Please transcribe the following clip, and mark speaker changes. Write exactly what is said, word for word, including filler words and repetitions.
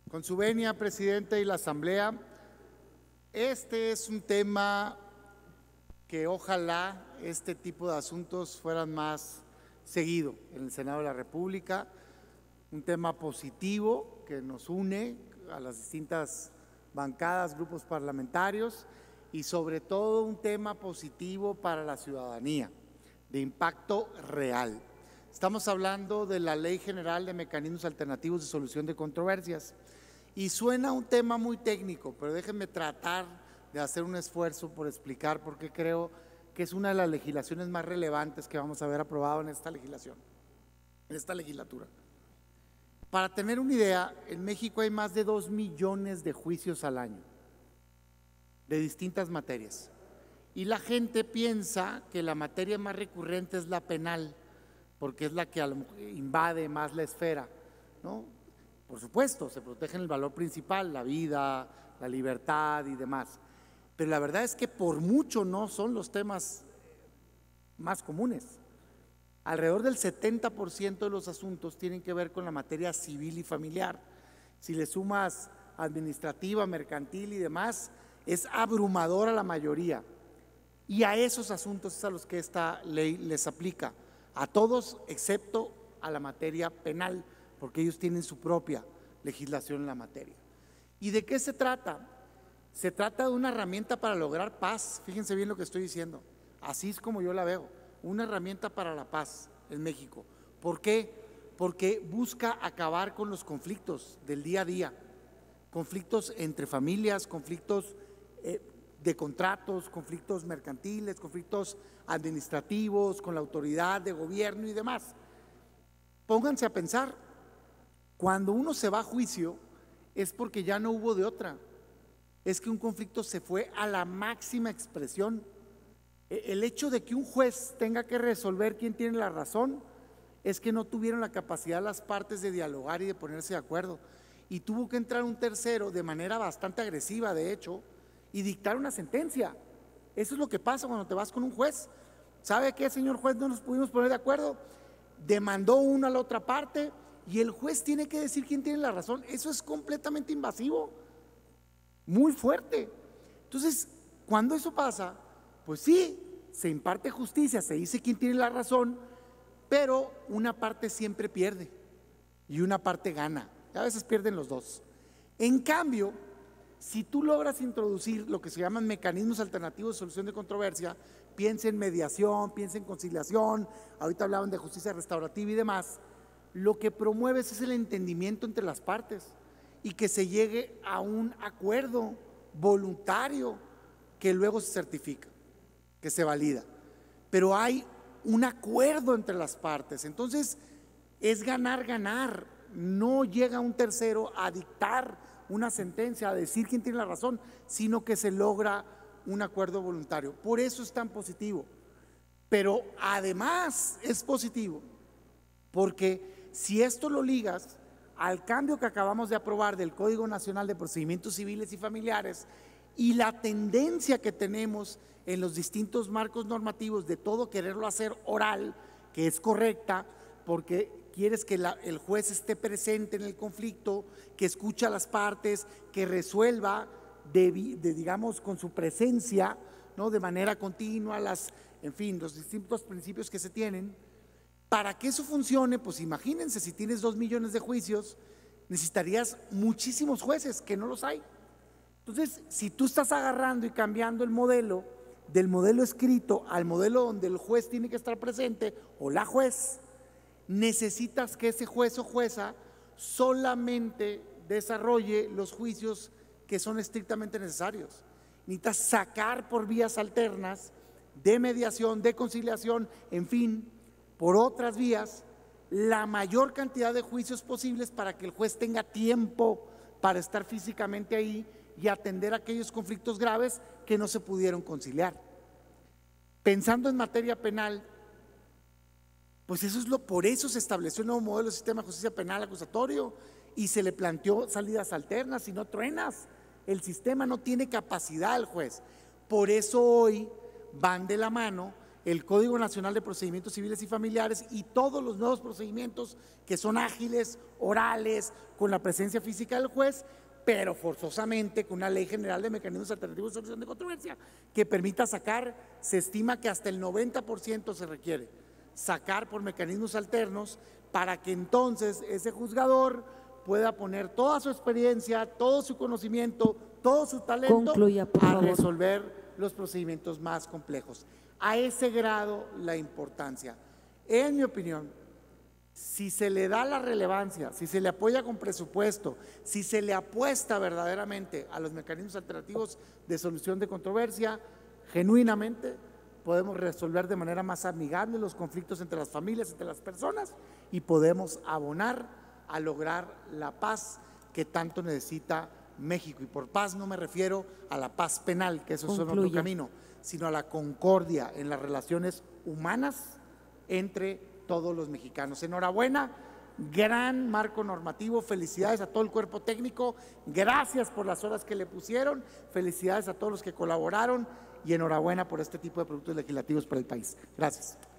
Speaker 1: Con su venia, presidente y la Asamblea, este es un tema que ojalá este tipo de asuntos fueran más seguido en el Senado de la República, un tema positivo que nos une a las distintas bancadas, grupos parlamentarios y sobre todo un tema positivo para la ciudadanía, de impacto real. Estamos hablando de la Ley General de Mecanismos Alternativos de Solución de Controversias y suena un tema muy técnico, pero déjenme tratar de hacer un esfuerzo por explicar por qué creo que es una de las legislaciones más relevantes que vamos a ver aprobado en esta legislación, en esta legislatura. Para tener una idea, en México hay más de dos millones de juicios al año de distintas materias y la gente piensa que la materia más recurrente es la penal porque es la que invade más la esfera, ¿no? Por supuesto, se protege el valor principal, la vida, la libertad y demás, pero la verdad es que por mucho no son los temas más comunes. Alrededor del setenta por ciento de los asuntos tienen que ver con la materia civil y familiar. Si le sumas administrativa, mercantil y demás, es abrumadora la mayoría. Y a esos asuntos es a los que esta ley les aplica, a todos excepto a la materia penal, porque ellos tienen su propia legislación en la materia. ¿Y de qué se trata? Se trata de una herramienta para lograr paz. Fíjense bien lo que estoy diciendo. Así es como yo la veo, una herramienta para la paz en México. ¿Por qué? Porque busca acabar con los conflictos del día a día, conflictos entre familias, conflictos eh, de contratos, conflictos mercantiles, conflictos administrativos, con la autoridad de gobierno y demás. Pónganse a pensar, cuando uno se va a juicio es porque ya no hubo de otra, es que un conflicto se fue a la máxima expresión. El hecho de que un juez tenga que resolver quién tiene la razón es que no tuvieron la capacidad las partes de dialogar y de ponerse de acuerdo, y tuvo que entrar un tercero de manera bastante agresiva, de hecho, y dictar una sentencia. Eso es lo que pasa cuando te vas con un juez. ¿Sabe qué, señor juez? No nos pudimos poner de acuerdo, demandó uno a la otra parte y el juez tiene que decir quién tiene la razón. Eso es completamente invasivo, muy fuerte. Entonces, cuando eso pasa, pues sí, se imparte justicia, se dice quién tiene la razón, pero una parte siempre pierde y una parte gana. A veces pierden los dos. En cambio, si tú logras introducir lo que se llaman mecanismos alternativos de solución de controversia, piensa en mediación, piensa en conciliación, ahorita hablaban de justicia restaurativa y demás, lo que promueves es el entendimiento entre las partes y que se llegue a un acuerdo voluntario que luego se certifica, que se valida. Pero hay un acuerdo entre las partes, entonces es ganar, ganar. No llega un tercero a dictar una sentencia, a decir quién tiene la razón, sino que se logra un acuerdo voluntario. Por eso es tan positivo. Pero además es positivo porque si esto lo ligas al cambio que acabamos de aprobar del Código Nacional de Procedimientos Civiles y Familiares y la tendencia que tenemos en los distintos marcos normativos de todo quererlo hacer oral, que es correcta, porque quieres que la, el juez esté presente en el conflicto, que escuche a las partes, que resuelva, de, de, digamos, con su presencia, ¿no? De manera continua, las, en fin, los distintos principios que se tienen. Para que eso funcione, pues imagínense, si tienes dos millones de juicios, necesitarías muchísimos jueces, que no los hay. Entonces, si tú estás agarrando y cambiando el modelo, del modelo escrito al modelo donde el juez tiene que estar presente, o la juez, necesitas que ese juez o jueza solamente desarrolle los juicios que son estrictamente necesarios. Necesitas sacar por vías alternas de mediación, de conciliación, en fin, por otras vías, la mayor cantidad de juicios posibles para que el juez tenga tiempo para estar físicamente ahí y atender aquellos conflictos graves que no se pudieron conciliar. Pensando en materia penal, pues eso es lo, por eso se estableció un nuevo modelo de sistema de justicia penal acusatorio y se le planteó salidas alternas. Si no truenas, el sistema no tiene capacidad el juez. Por eso hoy van de la mano el Código Nacional de Procedimientos Civiles y Familiares y todos los nuevos procedimientos que son ágiles, orales, con la presencia física del juez, pero forzosamente con una ley general de mecanismos alternativos de solución de controversia que permita sacar, se estima que hasta el noventa por ciento se requiere sacar por mecanismos alternos para que entonces ese juzgador pueda poner toda su experiencia, todo su conocimiento, todo su talento
Speaker 2: Concluya, por
Speaker 1: a
Speaker 2: favor.
Speaker 1: resolver los procedimientos más complejos. A ese grado la importancia. En mi opinión, si se le da la relevancia, si se le apoya con presupuesto, si se le apuesta verdaderamente a los mecanismos alternativos de solución de controversia, genuinamente podemos resolver de manera más amigable los conflictos entre las familias, entre las personas, y podemos abonar a lograr la paz que tanto necesita México. Y por paz no me refiero a la paz penal, que eso es otro camino, sino a la concordia en las relaciones humanas entre todos los mexicanos. Enhorabuena, gran marco normativo, felicidades a todo el cuerpo técnico, gracias por las horas que le pusieron, felicidades a todos los que colaboraron y enhorabuena por este tipo de productos legislativos para el país. Gracias.